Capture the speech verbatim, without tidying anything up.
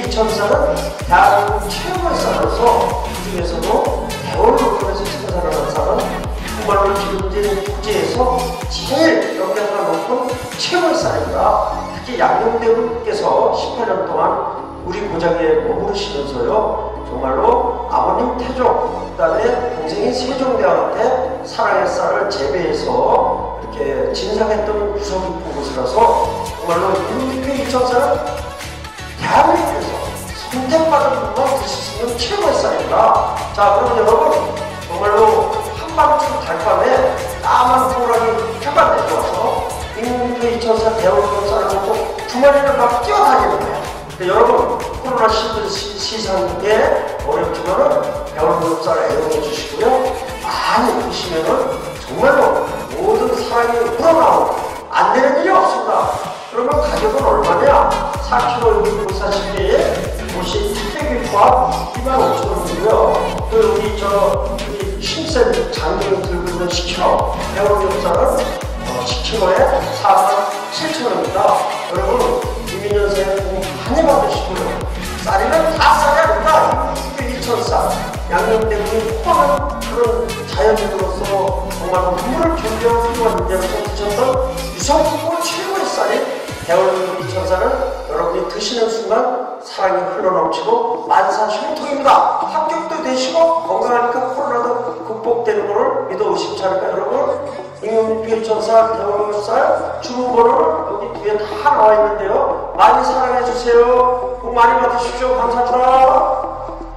이천사는 대한민국 최고의 쌀로서 그중에서도 대월농협에서 생산을 한 쌀은 정말로 기름진 토지에서 제일 영양가 높은 최고의 쌀입니다. 특히 양용대군께서 십팔 년 동안 우리 고장에 머무르시면서요, 정말로 아버님 태종, 그 다음에 동생인 세종대왕한테 사랑의 쌀을 재배해서 이렇게 진상했던 구석 깊은 곳이라서 정말로 임금님표 이천사는 대한민국에서 선택받은 분만 드실 수 있는 최고의 쌀입니다. 자, 그럼 여러분 정말로 한밤중 달밤에 까만 호랑이 표가 내려와서 임금님표 이천사 대월농협 쌀을 먹고 주머니를 막 뛰어다니는 거예요. 여러분, 코로나 시상에 어렵지만은 대월농협 쌀 애용해 주시고요. 많이 드시면은 정말로 모든 사랑이 우러나오고 안 되는 일이 없습니다. 그러면 가격은 얼마냐? 사 킬로그램 육백사십 개에 옷이 칠백 포함 이만 오천 원이고요. 또 여기 저 힘센 장기를 들고 있는 십 킬로그램 대월농협 쌀은 어, 십 킬로그램에 사만 칠천 원입니다. 여러분, 이민년생 복 많이 받으시고요. 쌀이면 다 쌀이 아닙니다. 이천사 양념대군이 포함한 그런 자연인으로서 정말 눈물을 견뎌 훌륭한 인재로서 드셨던 유성국고 최고의 쌀인 대월농협 이천사는 여러분이 드시는 순간 사랑이 흘러넘치고 만사 형통입니다. 합격도 되시고 건강하니까 코로나도 극복되는 것을 믿어 의심치 않을까요, 여러분? 임금님표 이천사 대월농협 쌀 주문번호는 여기 뒤에 다 나와 있는데요. 많이 사랑해 주세요. 복 많이 받으십시오. 감사합니다.